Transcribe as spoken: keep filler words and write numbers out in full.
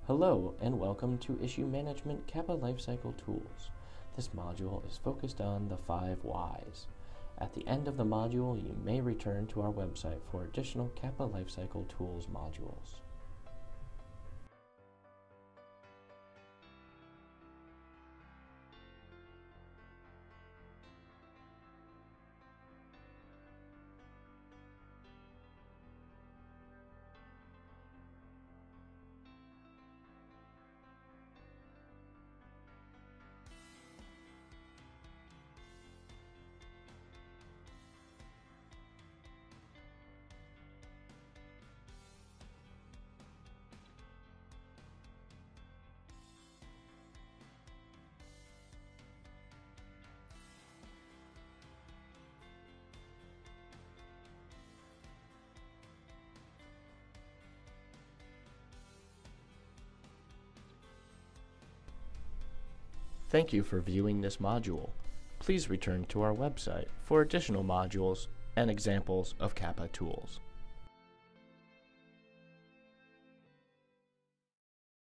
Hello and welcome to Issue Management CAPA Lifecycle Tools. This module is focused on the five whys. At the end of the module, you may return to our website for additional CAPA Lifecycle Tools modules. Thank you for viewing this module. Please return to our website for additional modules and examples of CAPA tools.